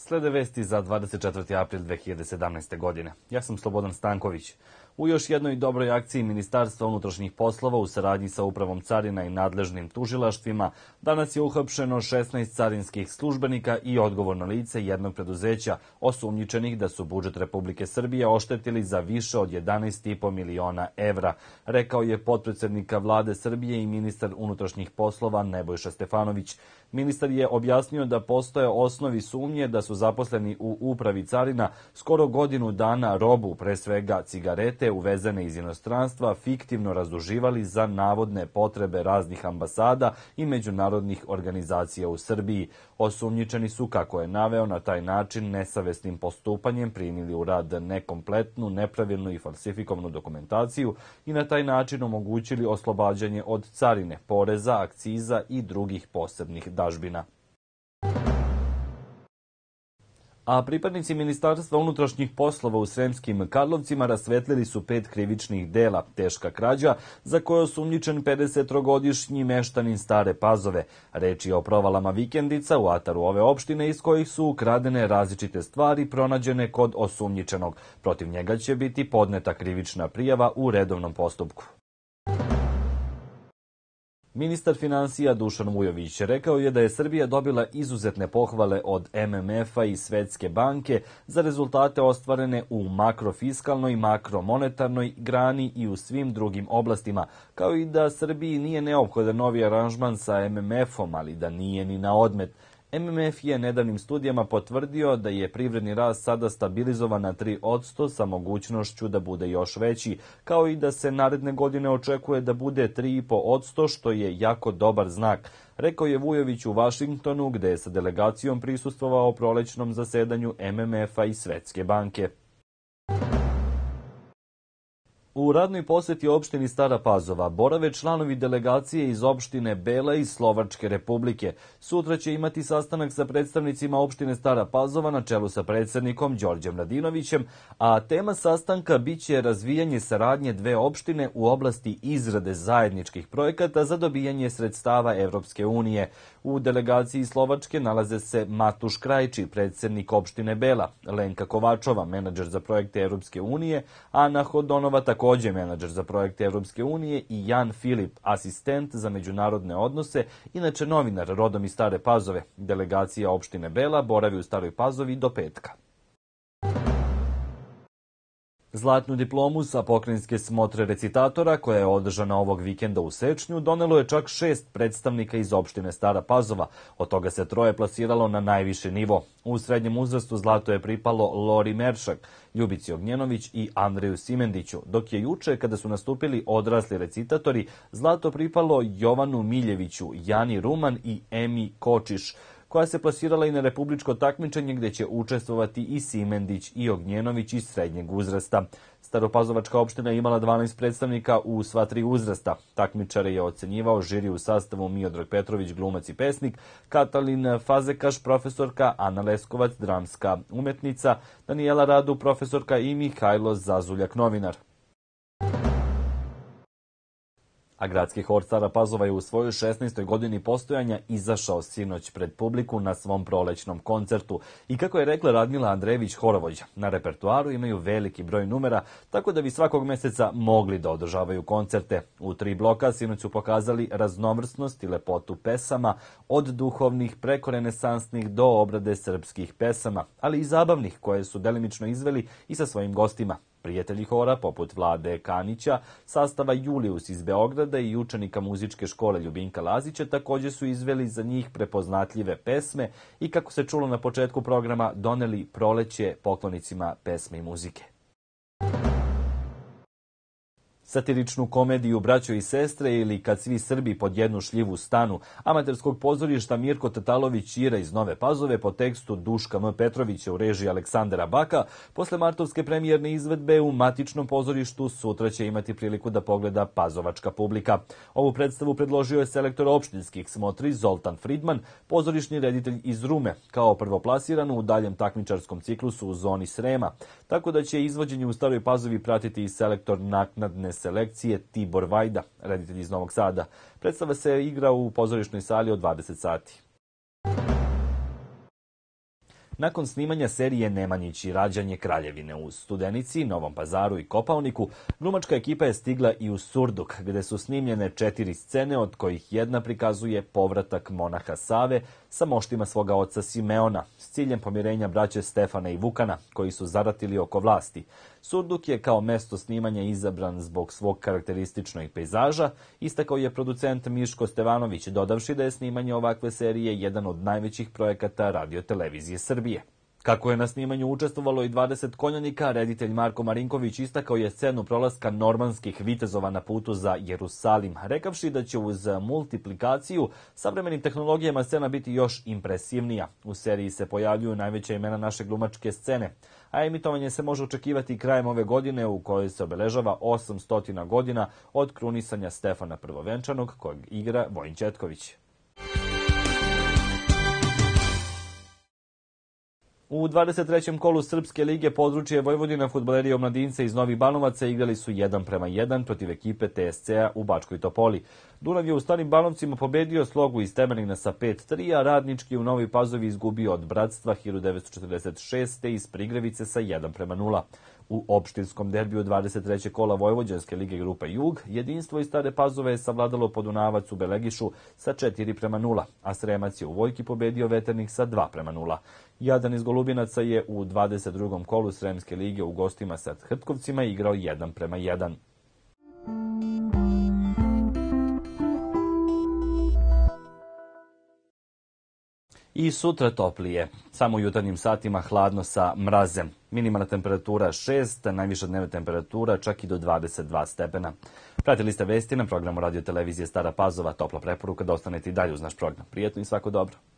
Slede vesti za 24. april 2017. godine. Ja sam Slobodan Stanković. U još jednoj dobroj akciji Ministarstva unutrašnjih poslova u saradnji sa Upravom carina i nadležnim tužilaštvima danas je uhapšeno 16 carinskih službenika i odgovorno lice jednog preduzeća osumnjičenih da su budžet Republike Srbije oštetili za više od 11,5 miliona evra, rekao je potpredsednika Vlade Srbije i ministar unutrašnjih poslova Nebojša Stefanović. Ministar je objasnio da postoje osnovi sumnje da su zaposleni u Upravi carina skoro godinu dana robu, pre svega cigarete uvezene iz inostranstva, fiktivno razduživali za navodne potrebe raznih ambasada i međunarodnih organizacija u Srbiji. Osumnjičeni su, kako je naveo, na taj način nesavesnim postupanjem primili u rad nekompletnu, nepravilnu i falsifikovanu dokumentaciju i na taj način omogućili oslobađanje od carine, poreza, akciza i drugih posebnih dažbina. A pripadnici Ministarstva unutrašnjih poslova u Sremskim Karlovcima rasvetlili su 5 krivičnih dela, teška krađa, za koje je osumnjičen 53-godišnji meštanin Stare Pazove. Reč je o provalama vikendica u ataru ove opštine iz kojih su ukradene različite stvari pronađene kod osumnjičenog. Protiv njega će biti podneta krivična prijava u redovnom postupku. Ministar finansija Dušan Vujović rekao je da je Srbija dobila izuzetne pohvale od MMF-a i Svetske banke za rezultate ostvarene u makrofiskalnoj, makromonetarnoj grani i u svim drugim oblastima, kao i da Srbiji nije neophodan novi aranžman sa MMF-om, ali da nije ni na odmet. MMF je nedavnim studijama potvrdio da je privredni rast sada stabilizovan na 3% sa mogućnošću da bude još veći, kao i da se naredne godine očekuje da bude 3,5%, što je jako dobar znak, rekao je Vujović u Vašingtonu, gde je sa delegacijom prisustvovao prolećnom zasedanju MMF-a i Svetske banke. U radnoj poseti opštini Stara Pazova borave članovi delegacije iz opštine Bela i Slovačke Republike. Sutra će imati sastanak sa predstavnicima opštine Stara Pazova na čelu sa predsednikom Đorđem Radinovićem, a tema sastanka biće razvijanje saradnje dve opštine u oblasti izrade zajedničkih projekata za dobijanje sredstava Evropske unije. U delegaciji Slovačke nalaze se Matuš Krajči, predsednik opštine Bela, Lenka Kovačova, menadžer za projekte Evropske unije, Ana Hodonova, takođe menadžer za projekte Evropske unije, i Jan Filip, asistent za međunarodne odnose, inače novinar rodom iz Stare Pazove. Delegacija opštine Bela boravi u Staroj Pazovi do petka. Zlatnu diplomu sa pokrajinske smotre recitatora, koja je održana ovog vikenda u Sečnju, donelo je čak 6 predstavnika iz opštine Stara Pazova, od toga se 3 plasiralo na najviši nivo. U srednjem uzrastu zlato je pripalo Lori Meršak, Ljubici Ognjenović i Andreju Simendiću, dok je juče, kada su nastupili odrasli recitatori, zlato pripalo Jovanu Miljeviću, Jani Ruman i Emi Kočiš, koja se plasirala i na republičko takmičenje gde će učestvovati i Simendić i Ognjenović iz srednjeg uzrasta. Staropazovačka opština je imala 12 predstavnika u sva 3 uzrasta. Takmičare je ocenjivao žiri u sastavu Miodrag Petrović, glumac i pesnik, Katalin Fazekaš, profesorka, Ana Leskovac, dramska umetnica, Danijela Radu, profesorka, i Mihajlo Zazuljak, novinar. A gradski hor Stara Pazova je u svojoj 16. godini postojanja izašao sinoć pred publiku na svom prolećnom koncertu. I kako je rekla Radmila Andrejević, horovođa, na repertoaru imaju veliki broj numera, tako da bi svakog meseca mogli da održavaju koncerte. U 3 bloka sinoć su pokazali raznovrsnost i lepotu pesama, od duhovnih preko renesansnih do obrade srpskih pesama, ali i zabavnih, koje su delimično izveli i sa svojim gostima. Prijatelji hora, poput Vlade Kanića, sastava Julius iz Beograda i učenika muzičke škole Ljubinka Lazića, takođe su izveli za njih prepoznatljive pesme i, kako se čulo na početku programa, doneli proleće poklonicima pesme i muzike. Satiričnu komediju Braćo i sestre ili Kad svi Srbi pod jednu šljivu stanu amaterskog pozorišta Mirko Tatalović Ćira iz Nove Pazove po tekstu Duška M. Petrovića u režiji Aleksandra Baka, posle martovske premijerne izvedbe u matičnom pozorištu, sutra će imati priliku da pogleda pazovačka publika. Ovu predstavu predložio je selektor opštinskih smotri Zoltan Fridman, pozorišni reditelj iz Rume, kao prvoplasiranu u daljem takmičarskom ciklusu u zoni Srema, tako da će izvođenje u Staroj Pazovi pratiti i selektor naknadne selekcije Tibor Vajda, reditelj iz Novog Sada. Predstava se igra u pozorišnoj sali od 20 sati. Nakon snimanja serije Nemanjić i rađanje Kraljevine u Studenici, Novom Pazaru i Kopaoniku, glumačka ekipa je stigla i u Surduk, gde su snimljene 4 scene, od kojih jedna prikazuje povratak monaha Save sa moštima svoga oca Simeona, s ciljem pomirenja braće Stefana i Vukana, koji su zaratili oko vlasti. Surduk je kao mesto snimanja izabran zbog svog karakterističnog pejzaža, istakao je producent Miško Stevanović, dodavši da je snimanje ovakve serije jedan od najvećih projekata Radio-televizije Srbije. Kako je na snimanju učestvovalo i 20 konjanika, reditelj Marko Marinković istakao je scenu prolaska normanskih vitezova na putu za Jerusalim, rekavši da će uz multiplikaciju savremenim tehnologijama scena biti još impresivnija. U seriji se pojavljuju najveća imena naše glumačke scene, a emitovanje se može očekivati krajem ove godine, u kojoj se obeležava 800 godina od krunisanja Stefana Prvovenčanog, kojeg igra Vojin Ćetković. U 23. kolu Srpske lige područje Vojvodina fudbaleri Omladince iz Novih Banovaca igrali su 1:1 protiv ekipe TSC-a u Bačkoj Topoli. Dunav je u Starim Banovcima pobedio Slogu iz Temerina sa 5:3, a Radnički u Novoj Pazovi izgubio od Bratstva 1946. iz Prigrevice sa 1:0. U opštinskom derbiju 23. kola Vojvođanske lige grupa Jug, Jedinstvo iz Stare Pazove je savladalo Podunavac u Belegišu sa 4:0, a Sremac je u Vojki pobedio Veternik sa 2:0. Jadran iz Golubinaca je u 22. kolu Sremske lige u gostima sa Hrtkovcima igrao 1:1. I sutra toplije. Samo u jutarnjim satima hladno sa mrazem. Minimalna temperatura 6, najviša dnevna temperatura čak i do 22 stepena. Pratili ste vesti na programu Radio-televizije Stara Pazova. Topla preporuka da ostanete i dalje uz naš program. Prijetno i svako dobro.